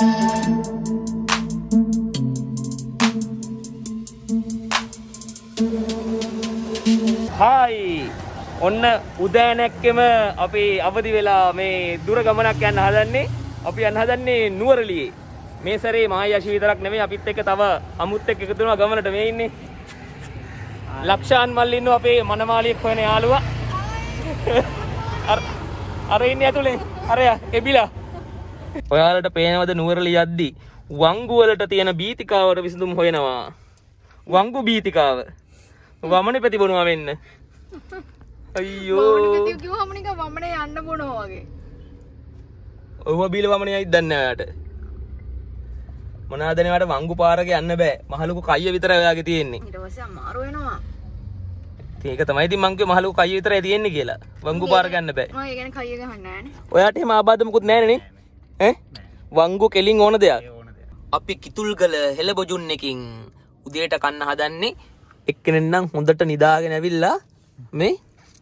Hai, ඔන්න උදෑනැක්කෙම අපි අවදි වෙලා මේ දුර ගමනක් යන්න හදන්නේ. අපි යන්න හදන්නේ නුවරඑළියේ. මේ සැරේ මායාෂි විතරක් නෙමෙයි අපිත් එක්ක තව අමුත් එක්ක එකතු වෙනවා ගමනට මේ ඉන්නේ. ලක්ෂාන් මල්ලි ඉන්නවා අපේ මනමාලියෙක් හොයන යාළුවා. අර ඉන්නේ ඇතුලේ. අරයා එබිලා. ඔයාලට පේනවද නුවරඑළිය යද්දි වංගු වලට තියෙන බීතිකාවට විසඳුම් හොයනවා. වංගු බීතිකාව. වමනේ ප්‍රතිබොනවා වෙන්න. අයියෝ. වමනේ ප්‍රතිව කිව්වම නිකන් වමනේ යන්න බොනවා වගේ. ඔව් බීල වමනේ යයිද දන්නේ නැහැ යාට. මොනවාදනේ යාට වංගු පාරක යන්න බෑ. මහලුකු කයිය විතරයි ඔයාගේ තියෙන්නේ. ඊට පස්සේ අමාරු වෙනවා. ඒක තමයි ඉතින් මං කිව්වේ මහලුකු කයිය විතරයි තියෙන්නේ කියලා. වංගු පාරක යන්න බෑ. මම ඒ කියන්නේ කයිය ගහන්නේ නැහනේ. ඔයාට එහෙම ආබාධ මොකුත් නැහනේ නේ? ඈ? වංගු කෙලින් ඕන දෙයක්. අපි කිතුල්ගල හෙළබොජුන් එකකින් උදේට කන්න හදන්නේ. එක්කෙනෙක් නම් හොඳට නිදාගෙන ඇවිල්ලා මේ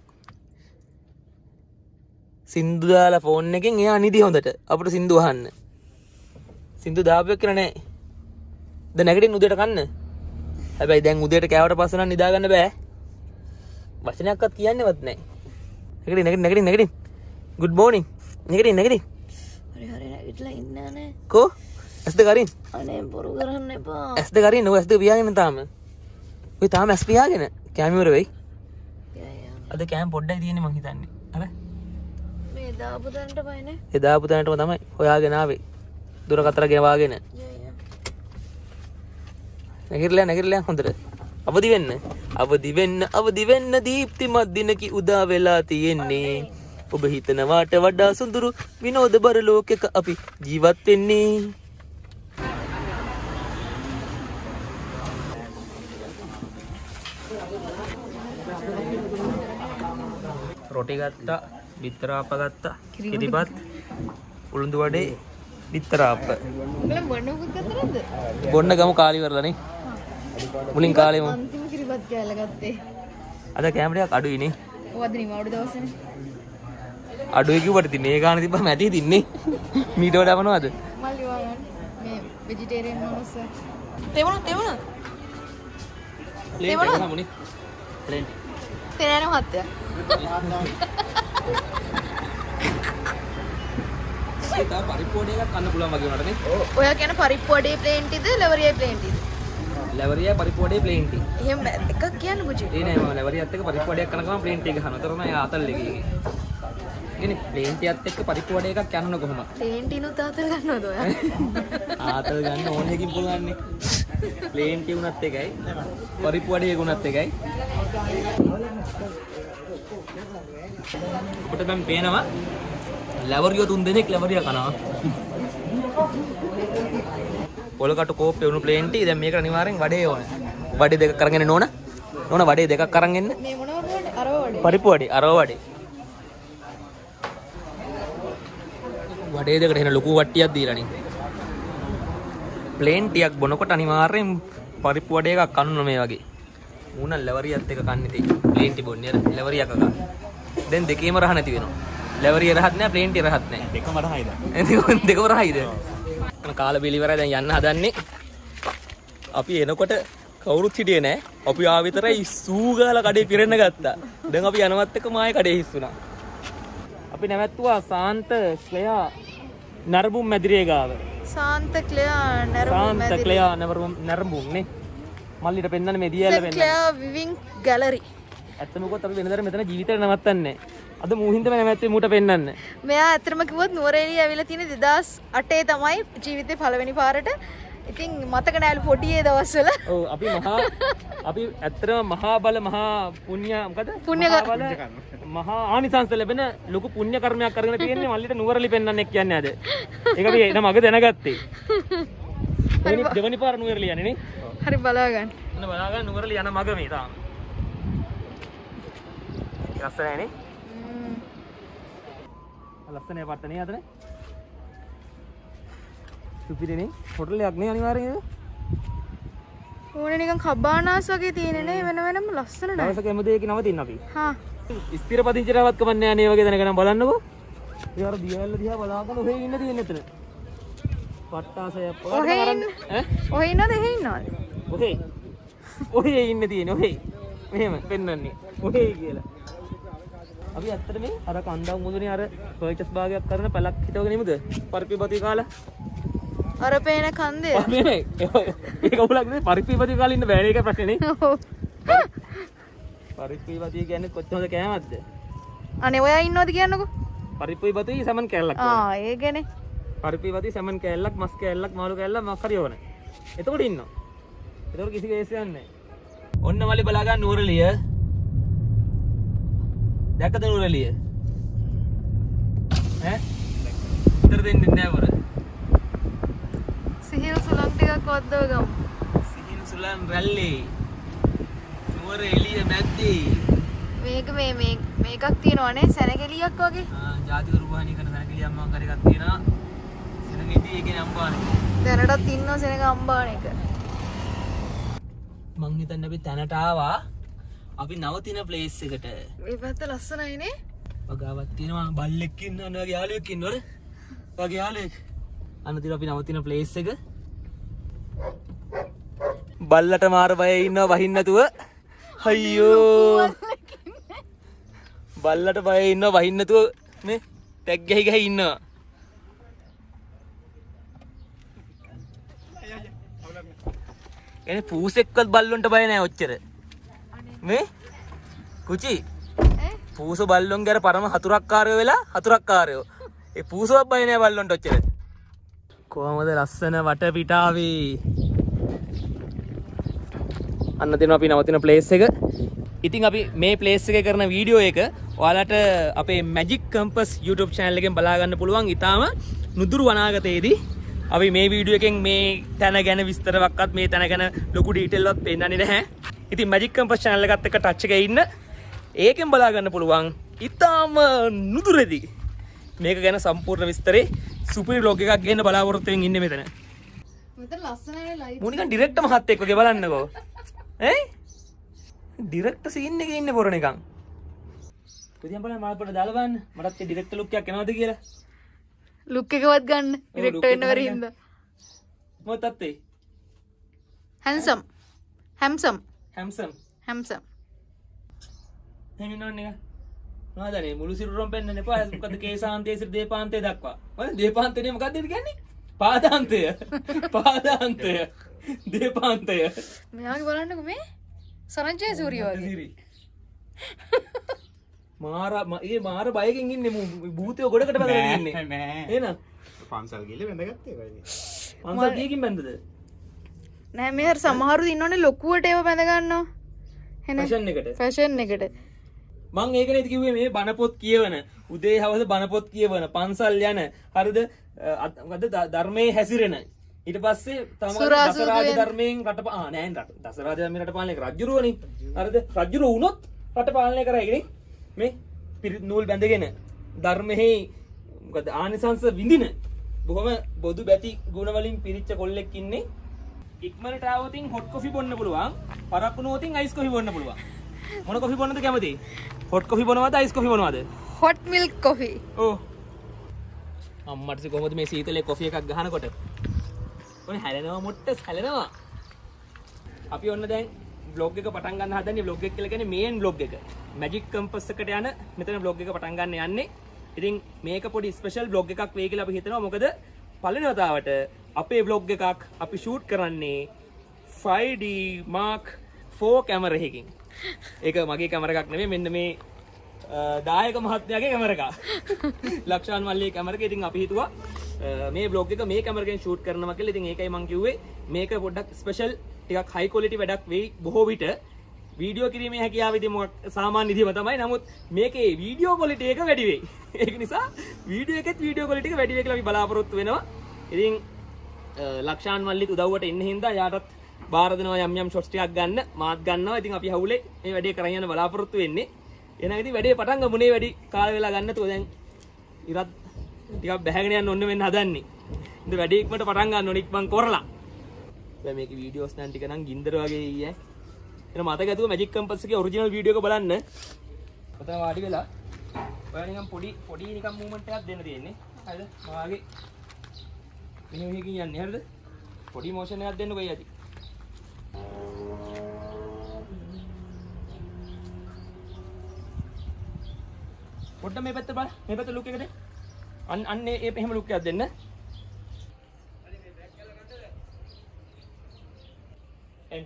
සින්දු දාලා ෆෝන් එකෙන් එයා නිදි හොඳට අපිට සින්දු අහන්න. සින්දු දාපුවෙක් කියලා නෑ. දැන් නැගිටින්න උදේට කන්න. හැබැයි දැන් උදේට කෑවට පස්සේ නම් නිදා ගන්න බෑ. වචනයක්වත් කියන්නේවත් නෑ. නැගිටින්න. good morning. නැගිටින්න. හරි නැගිටලා ඉන්නනේ. කො? ඇස්ද කරින්? අනේ බොරු කරන්න එපා. ඇස්ද කරින් ඔය ඇස්ද පියාගෙන තාම. ඔය තාම ඇස් පියාගෙන කැම ඉවර වෙයි. අද කැම පොඩ්ඩයි තියෙන්නේ මං හිතන්නේ. අර මේ දාපු තැනට බයිනේ. ඒ දාපු තැනටම තමයි හොයාගෙන ආවේ. දුරකතර ගෙවාගෙන. නැගිරලා හොඳට. අවදි වෙන්න දීප්තිමත් දිනකි උදා වෙලා තියෙන්නේ. ඔබ හිතනවාට වඩා සුඳුරු විනෝදබර ලෝකයක අපි ජීවත් වෙන්නේ. රොටි ගත්තා, බිත්තර ආප්ප ගත්තා, කිරිපත්, උළුඳු වඩේ, බිත්තර ආප්ප. උඹලා බොන්න මොකද ගත්තද? බොන්න ගමු කාලි වරලානේ. මුලින් කාලෙම අන්තිම කිරිපත් කෑල්ල ගත්තේ. අද කැම ටිකක් අඩුයි නේ. ඔව් අද නිමවුඩ දවසනේ. අඩුයි කිව්වට ඉතින් මේ ගාන තිබ්බම ඇටි තින්නේ. මීට වඩා මොනවද? මල්ලි වගන්න. මේ වෙජිටේරියන් මොනවද? තේවුණා. තේවුණා මුනි. ප්ලේන්ටි. තේරෙන මහත්තයා. ඒක පරිප්පුවඩේ එකක් කන්න පුළුවන් වගේ වුණාට නේ. ඔයා කියන පරිප්පුවඩේ ප්ලේන්ටිද ලෙවරියයි ප්ලේන්ටිද? ලෙවරියයි පරිප්පුවඩේ ප්ලේන්ටි. එහෙම එකක් කියන්න පුජි. ඒ නෑ මම ලෙවරියත් එක්ක පරිප්පුවඩයක් කන ගමන් ප්ලේන්ටි එක ගහනවා. ඒතර තමයි ආතල් එකේ. ඉතින් ප්ලේන්ටියත් එක්ක පරිප්පුවඩේ එකක් යන්න කොහොමද? ප්ලේන්ටිනුත් ආතල් ගන්නවද ඔයා? ආතල් ගන්න ඕන එකකින් පුළුවන් නේ. ප්ලේන්ටි උනත් එකයි පරිප්පුවඩේ උනත් එකයි. ඔබට දැන් පේනවා ලැවරියෝ 3 දෙනෙක් ලැවරියා කනවා. පොලකට කෝප්පේ වුණු ප්ලේන්ටි දැන් මේකට අනිවාර්යෙන් වඩේ ඕන. වඩේ දෙකක් අරගෙන එන්න ඕන. නෝන වඩේ දෙකක් අරන් එන්න. මේ මොනවද වඩේ? අරව වඩේ. පරිප්පු වඩේ, අරව වඩේ. වඩේ දෙකට එන ලොකු වට්ටියක් දීලානේ. ප්ලේන්ටියක් බොනකොට අනිවාර්යෙන් පරිප්පු වඩේ එකක් කන්න මේ වගේ. මූණ ලැවරියත් එක කන්නේ තේ. ප්ලේන්ටි බොන්නේ අර ලැවරියා කකා. දැන් දෙකේම රහ නැති වෙනවා. ලැවරිය රහත් නැහැ, ප්ලේන්ටි රහත් නැහැ. දෙකම රහයිද? දෙකම රහයිද? කාල බිලිවරයි දැන් යන්න හදන්නේ. අපි එනකොට කවුරුත් හිටියේ නැහැ. අපි ආව විතරයි සූ ගාලා කඩේ පිරෙන්න ගත්තා. දැන් අපි යනවත් එක මායේ කඩේ හිස්සුණා. අපි නැවැත්තුවා සාන්ත ක්ලෙයා නරඹුම් මැදිරිය ගාව. සාන්ත ක්ලෙයා නරඹුම් නේ. මල්ලිට පෙන්නන්න මේ දියැල වෙන්න. Clear viewing gallery. ඇත්තම කිව්වොත් අපි වෙනදට මෙතන ජීවිතේ නවත්තන්නේ නැහැ. අද මූහින්දම නැවැත්තුවේ මූට පෙන්නන්න. මෙයා ඇත්තටම කිව්වොත් නුවරඑළිය ඇවිල්ලා තියෙන 2008 තමයි ජීවිතේ පළවෙනි පාරට. ඉතින් මතක නෑලු පොඩි ඒ දවස්වල. ඔව් අපි ඇත්තටම මහා බල මහා පුණ්‍ය මොකද? පුණ්‍ය මහා ආනිසංස ලැබෙන ලොකු පුණ්‍ය කර්මයක් කරගෙන තියෙන්නේ මල්ලිට නුවරඑළිය පෙන්නන්න කියන්නේ අද. ඒක අපි එන මග දැනගත්තේ. දෙවනි පාර නුවරඑළිය යන්නේ නේ. හරි බලා ගන්න. නුවරඑළිය යන මග මේ තාම. ලස්සනයි නේ. ලස්සනයි පට්ටනේ අතනේ. සුපිරිනේ. හොටල් එකක් නේ අනිවාර්යයෙන්ද? ඕනේ නිකන් කබානාස් වගේ තියෙන්නේ නේ වෙනම ලස්සන නෑ. දවසක හැම දෙයක නවතින්න අපි. හා. ස්ථිර පදිංචිරවත් කමන්නේ නැහැ නේ වගේ දැනගෙන බලන්නකෝ. ඒ අර දියැල්ල දිහා බලාගෙන ඔහේ ඉන්න තියෙන්නේ එතන. පට්ටාසයක් ඔහේ පාරන්න ඈ ඔහේ ඉන්නවද එහෙ ඉන්නවද? ඔහේ ඔහේ ඉන්න තියෙන ඔහේ මෙහෙම පෙන්වන්නේ ඔහේ කියලා. අපි ඇත්තට මේ අර කන්දම් මුදුනේ අර පර්චස් භාගයක් කරන පැලක් හිටවගෙන ඉමුද? පරිප්පිපති කාලා. අර පේන කන්දේ. නෙමෙයි. ඒක උලක් නෙමෙයි පරිප්පිපති කාලා ඉන්න බෑනේ ඒක ප්‍රශ්නේ. ඔව්. පරිප්පිපති කියන්නේ කොච්චරද කෑමක්ද? අනේ ඔයා ඉන්නවද කියන්නකෝ. පරිප්පිපති සමන් කෑල්ලක්. ඒකනේ. පරිප්පිපති සමන් කෑල්ලක් මස් කෑල්ලක් මාළු කෑල්ලක් මොකක් හරි ඕනේ. එතකොට ඉන්නවා. එතකොට කිසි කේසයක් නැහැ. ඔන්න වලි බලා ගන්න නුවරලිය. දැක්කද නුවරලිය? ඈ? උත්තර දෙන්නේ නැහැ වර. සිහින සුලං ටිකක් වද්දව ගමු. සිහින සුලං රැල්ලේ. නුවරඑළිය මැද්දේ. මේකක් තියෙනවනේ සැනකෙලියක් වගේ. ජාතික රූපවාහිනිය කරන සැනකෙලියක් මම කර එකක් තියෙනවා. සෙනගෙඩි ඒකේ අම්බානේ. දැනටත් ඉන්නව සෙනග අම්බාන එක. මං හිතන්නේ අපි තැනට ආවා. අපි නවතින ප්ලේස් එකට. මේ පැත්ත ලස්සනයිනේ. වගාවක් තියෙනවා බල්ලෙක් ඉන්නවනේ වගේ යාළුවෙක් ඉන්නවද? වගේ යාළුවෙක්. අන්නතිර අපි නවතින ප්ලේස් එක. බල්ලට මාර බය ඉන්නවා වහින්න නැතුව. අයියෝ. බල්ලට බය ඉන්නවා වහින්න නැතුව මේ ටැග් ගහි ගහි ඉන්නවා. එනේ පූසෙක්වත් බල්ලොන්ට බය නැහැ ඔච්චර. මේ කුචි පූස බල්ලොන් ගැර පරම හතුරක්කාරයෝ වෙලා හතුරක්කාරයෝ. ඒ පූසවත් බය නැහැ බල්ලොන්ට ඔච්චර. කොහමද ලස්සන වටපිටාවේ. අන්න දෙනවා අපි නවතින ප්ලේස් එක. ඉතින් අපි මේ ප්ලේස් එකේ කරන වීඩියෝ එක ඔයාලට අපේ Magic Compass YouTube channel එකෙන් බලා ගන්න පුළුවන්. ඊටාම නුදුරු අනාගතයේදී අපි මේ වීඩියෝ එකෙන් මේ තැන ගැන විස්තරවක්වත් මේ තැන ගැන ලොකු ඩීටේල් වත් පෙන්නන්නේ නැහැ. ඉතින් Magic Compass channel එකත් එක්ක ටච් එකේ ඉන්න ඒකෙන් බලා ගන්න පුළුවන්. ඊටාම නුදුරේදී මේක ගැන සම්පූර්ණ විස්තරේ සුපිරි vlog එකක් ගන්න බලාපොරොත්තු වෙමින් ඉන්නේ මෙතන. මෙතන ලස්සනයි ලයිට්. මොනිකන් ඩිරෙක්ටර් මහත්තයෙක් වගේ බලන්නකෝ. ඈ ඩිරෙක්ටර් සීන් එකේ ඉන්නේ පොර නිකන්. පුදියම් බලන්න මාත් පොඩ්ඩක් දාලා බලන්න. මටත් ඒ ඩිරෙක්ටර් ලුක් එකක් එනවද කියලා. ලුක් එකවත් ගන්න. ඩිරෙක්ටර් වෙන්න බැරි හින්දා. මොකක්ද ඒ? හැන්සම්. හැම්සම්. හැම්සම්. හැම්සම්. එහෙනම් නේද? මොනවදනේ මුළු සිරුරම පෙන්වන්න එපා. මොකද කේසාන්තයේ සිට දීපාන්තයේ දක්වා. මොකද දීපාන්තේ මොකක්ද කියන්නේ? පාදාන්තය. පාදාන්තය. දීපාන්තය. මෙයාගේ බලන්නකෝ මේ සරංජය සූරිය වගේ. මාර බයකින් ඉන්නේ භූතයෝ ගොඩකට බැලලා ඉන්නේ. නෑ. එහෙනම් පන්සල් ගිහලා බැඳගත්තේ කොයිද? පන්සල් කීකින් බැන්දද? නෑ මේ හරි සමහරු ඉන්නෝනේ ලොකුවට ඒව බැඳ ගන්නවා. ෆැෂන් එකට. ෆැෂන් එකට. මං ඒක නේද කිව්වේ මේ බණපොත් කියවන උදේ හවස බණපොත් කියවන පන්සල් යන හරිද මොකද ධර්මයේ හැසිරෙන ඊට පස්සේ තමයි දසරාජ ධර්මයෙන් රට නෑ දසරාජ ධර්මයෙන් රට පාලනය කර රජුරුවනේ හරිද රජුරුව වුණොත් රට පාලනය කරයිනේ මේ පිරිත් නූල් බැඳගෙන ධර්මෙහි මොකද ආනිසංස විඳින බොහොම බොදු බැති ගුණ වලින් පිරිච්ච කොල්ලෙක් ඉන්නේ ඉක්මනට ආවොතින් හොට් කොෆි බොන්න පුළුවන් පරක්කු නුවොතින් අයිස් කොෆි බොන්න පුළුවන් මොන කොෆි බොන්නද කැමති හොට් කොෆි බොනවද අයිස් කොෆි බොනවද හොට් මිල්ක් කොෆි ඔව් අම්මට කොහොමද මේ සීතලේ කොෆි එකක් ගහනකොට ඔනේ හැලෙනවා මොට්ටස් හැලෙනවා අපි ඔන්න දැන් vlog එක පටන් ගන්න හදන්නේ vlog එක කියලා කියන්නේ මේන් vlog එක Magic Compass එකට යන මෙතන vlog එක පටන් ගන්න යන්නේ ඉතින් මේක පොඩි ස්පෙෂල් vlog එකක් වෙයි කියලා අපි හිතනවා මොකද පළවෙනි වතාවට අපේ vlog එකක් අපි shoot කරන්නේ 5D Mark 4 කැමරා එකකින් ඒක මගේ කැමරා එකක් නෙමෙයි මෙන්න මේ දායක මහත්මයාගේ කැමරා එක ලක්ෂාන් මල්ලිගේ කැමරා එක ඉතින් අපි හිතුවා මේ vlog එක මේ කැමරා එකෙන් shoot කරනවා කියලා ඉතින් ඒකයි මම කිව්වේ මේක පොඩ්ඩක් ස්පෙෂල් ටිකක් high quality වැඩක් වෙයි බොහෝ විට වීඩියෝ කිරීමේ හැකියාව ඉතින් මොකක් සාමාන්‍ය විදිහම තමයි නමුත් මේකේ වීඩියෝ quality එක වැඩි වෙයි ඒක නිසා වීඩියෝ එකෙත් වීඩියෝ quality එක වැඩි වෙයි කියලා අපි බලාපොරොත්තු වෙනවා ඉතින් ලක්ෂාන් මල්ලිත් උදව්වට එන්න හින්දා යාටත් බාර දෙනවා යම් යම් shots ටිකක් ගන්න මාත් ගන්නවා ඉතින් අපි හවුලේ මේ වැඩේ කරන් යන බලාපොරොත්තු වෙන්නේ එහෙනම් ඉතින් වැඩේ පටන් ගමු නේ වැඩි කාල වෙලා ගන්න නැතුව දැන් ඉරත් ටිකක් බැහැගෙන යන්න ඕන වෙන්න හදන්නේ ඉතින් වැඩේ ඉක්මනට පටන් ගන්න ඕන ඉක්මන් කරලා දැන් මේකේ වීඩියෝස් නම් ටික නම් ගින්දර වගේ ඊ ඈ එන මතක ඇතුව Magic Compass එකේ ඔරිජිනල් වීඩියෝ එක බලන්න ඔතන වාඩි වෙලා ඔයා නිකන් පොඩි නිකන් මූවමන්ට් එකක් දෙන්න තියෙන්නේ හරිද මාගේ මෙහෙම එකකින් යන්නේ හරිද? පොඩි මොෂන් එකක් දෙන්නකෝ යටි. පොඩ්ඩක් මේ පැත්ත බලන්න. මේ පැත්ත ලුක් එක දෙන්න. අන්න ඒ එහෙම ලුක් එකක් දෙන්න. එන්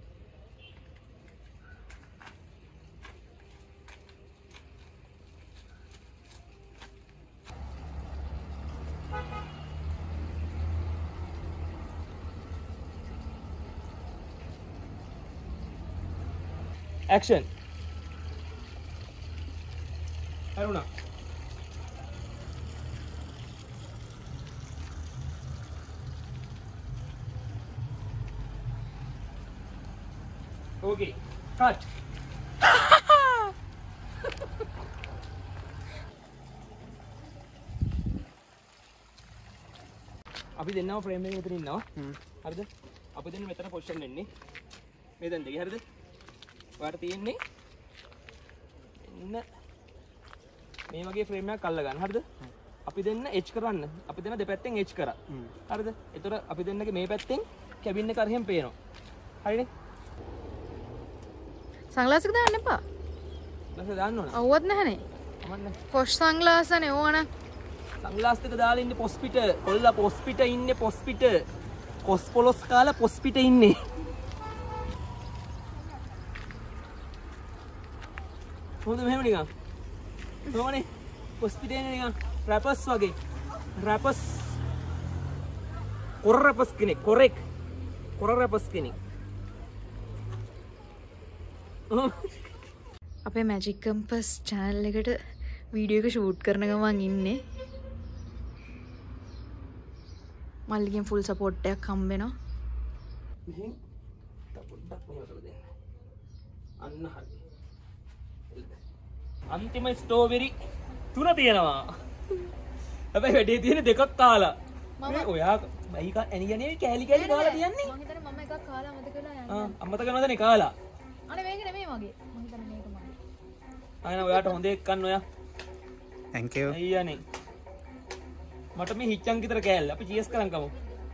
Action. Aruna. Okay. Cut. අපි දෙන්නව ෆ්‍රේම් එකේ මෙතන ඉන්නවා. හරිද? අපි දෙන්න මෙතන පොසිෂන් වෙන්නේ. මේ දැන් දෙකේ හරිද? ඔයාලට තියෙන්නේ ඉන්න මේ වගේ ෆ්‍රේම් එකක් අල්ල ගන්න. හරිද? අපි දෙන්න එච් කරන්න. අපි දෙන්න දෙපැත්තෙන් එච් කරා. හරිද? ඒතර අපි දෙන්නගේ මේ පැත්තෙන් කැබින් එක අරහෙන් පේනවා. හරිනේ? සංග්ලාස් එක දාන්න එපා. දැන් දාන්න ඕන. අවුවත් නැහනේ. අමන්න. පොෂ් සංග්ලාස්නේ ඕන. සංග්ලාස් එක දාලා ඉන්නේ පොස් පිට. කොල්ලා පොස් පිට ඉන්නේ පොස් පිට. කොස් පොලොස් කාලා පොස් පිට ඉන්නේ. හොඳ මෙහෙම නිකන්. කොහොමනේ? පොස් පිටේ නිකන් රැපර්ස් වගේ. රැපර්ස්. කොර රැපර්ස් කෙනෙක්. කොරෙක්. කොර රැපර්ස් කෙනෙක්. අපේ මැජික් කම්පස් චැනල් එකට වීඩියෝ එක ෂූට් කරන ගමන් ඉන්නේ. මල්ලිගෙන් ෆුල් සපෝට් එකක් හම්බ වෙනවා. මෙහෙන් පොඩ්ඩක් මෙහෙම කරලා දෙන්න. අන්න හරි. අන්තිම ස්ට්‍රෝබෙරි 3 තියෙනවා. හැබැයි වැඩේ තියෙන දෙකක් කාලා. මේ ඔයා බයි ඇනියනේ කෑලි කෑලි කාලා තියන්නේ. මම හිතන්නේ මම එකක් කාලා මතක වෙලා යන්නේ. අම්මත කරනවද නේ කාලා? අනේ මේක නෙමෙයි මගේ. මම හිතන්නේ මේක මගේ. අයන ඔයාට හොඳ එකක් ගන්න ඔයා. thank you අයියානේ. මට මේ හිච්චන් විතර කෑල්ල. අපි චීස් කරන් කමු.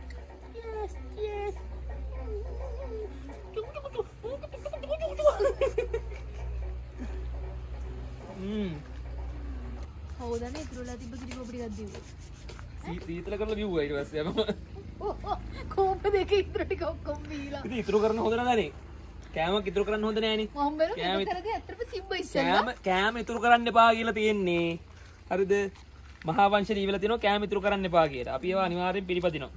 හවුදනේ ඉතුරුලා තිබ්බ කිරි කෝප ටිකක් දීුවා. සීතල කරලා බිව්වා ඊට පස්සේ අපම. කෝප දෙක ඉතුරු ටික ඔක්කොම බීලා. ඉතින් ඉතුරු කරන්න හොඳ නැදානේ. කෑමක් ඉතුරු කරන්න හොඳ නෑනේ. මම බැලුවා මේක කරදී ඇත්තටම තිබ්බ ඉස්සෙල්ලා. කෑම ඉතුරු කරන්න එපා කියලා තියෙන්නේ. හරිද? මහා වංශේ දීවලා තියෙනවා කෑම ඉතුරු කරන්න එපා කියලා. අපි ඒවා අනිවාර්යෙන් පිළිපදිනවා.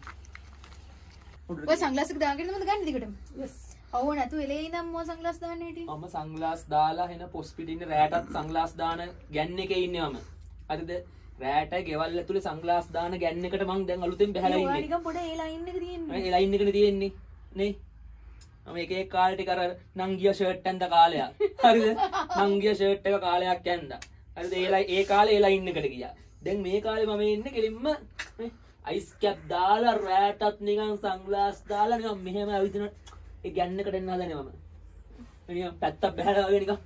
ඔය සංග්ලාස් එක දාගෙන මම ගන්න දිගටම. yes. අවුව නැතු එලේ ඉඳන් මම සංග්ලාස් දාන්න හිටියේ. මම සංග්ලාස් දාලා එන පොස් පිටින් ඉන්න රෑටත් සංග්ලාස් දාන ගැන් එකේ ඉන්නේ මම. හරිද? රෑට ගෙවල් ඇතුලේ සංග්ලාස් දාන ගැන් එකට මං දැන් අලුතෙන් බහැලා ඉන්නේ. ඔයා නිකන් පොඩ ඒ ලයින් එක තියෙන්නේ. ඒ ලයින් එකනේ තියෙන්නේ. නේ? මම එක එක කාලේ ටික අර නංගිය ෂර්ට් ඇඳ කාලයක්. හරිද? නංගිය ෂර්ට් එක කාලයක් ඇඳා. හරිද? ඒ කාලේ ඒ ලයින් එකට ගියා. දැන් මේ කාලේ මම ඉන්නේ කෙලින්ම අයිස් කැප් දාලා රෑටත් නිකන් සංග්ලාස් දාලා නිකන් මෙහෙම ඇවිදින ඒ ගැන් එකට එන්න හදන්නේ මම. නිකන් පැත්තක් බහැලා වගේ නිකන්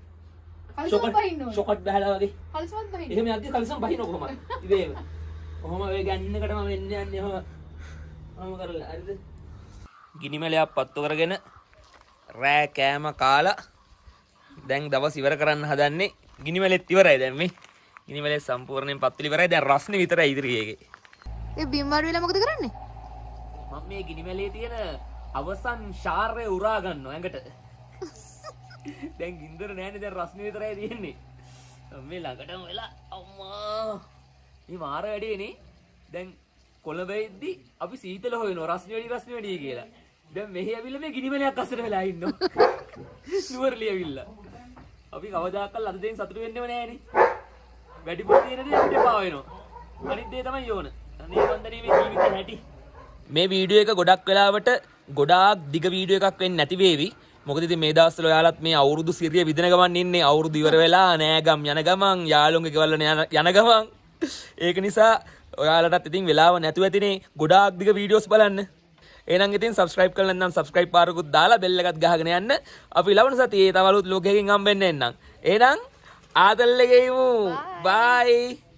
ෂොකට් බහැලා වගේ. කල්සවත් බහින්න. එහෙම යද්දි කල්සම් බහිනවා කොහමද? ඉබේම. කොහොම ඔය ගැන් එකට මම එන්න යන්නේ එහෙම කරලා. හරිද? ගිනිමැලයක් පත්තු කරගෙන රෑ කෑම කාලා දැන් දවස් ඉවර කරන්න හදන්නේ. ගිනිමැලෙත් ඉවරයි දැන් මේ. ගිනිමැලේ සම්පූර්ණයෙන් පත්තුල ඉවරයි. දැන් රස්නේ විතරයි ඉදිරි එකේ. ඒ බිම් වල වෙලා මොකද කරන්නේ? මම මේ ගිනිමැලේ තියෙන අවසන් ශාරය උරා ගන්නවා ඇඟට. දැන් ගින්දර නෑනේ දැන් රස්නේ විතරයි තියෙන්නේ. මේ ළඟටම වෙලා අම්මා. මේ මාර වැඩේනේ. දැන් කොළඹෙද්දි අපි සීතල හොයනවා රස්නේ වැඩි කියලා. දැන් මෙහි ඇවිල්ලා මේ ගිනිමැලයක් අස්සට වෙලා ඉන්නවා. නුවරලි ඇවිල්ලා. අපි කවදාකවත් අද දෙයින් සතුටු වෙන්නේම නෑනේ. වැඩිපුර තියෙන දේ අපිට පා වෙනවා. අනිත් දේ තමයි ඕන. අනේ වන්දනේ මේ ජීවිතේ හැටි. මේ වීඩියෝ එක ගොඩක් වෙලාවට ගොඩාක් දිග වීඩියෝ එකක් වෙන්නේ නැති වේවි. මොකද ඉතින් මේ දවස්වල ඔයාලත් මේ අවුරුදු සිරිය විදින ගමන් ඉන්නේ. අවුරුදු ඉවර වෙලා නෑගම් යන ගමන් යාළුවන්ගේ ගෙවල් යන ගමන්. ඒක නිසා ඔයාලටත් ඉතින් වෙලාව නැතුව ඇතිනේ ගොඩාක් දිග වීඩියෝස් බලන්න. එහෙනම් ඉතින් subscribe කරලා නැත්නම් subscribe පාරකුත් දාලා bell එකත් ගහගෙන යන්න. අපි ලබන සතියේ තව අලුත් ලෝකයකින් හම්බෙන්න එන්නම්. එහෙනම් ආදල්ලේ ගෙයිමු. bye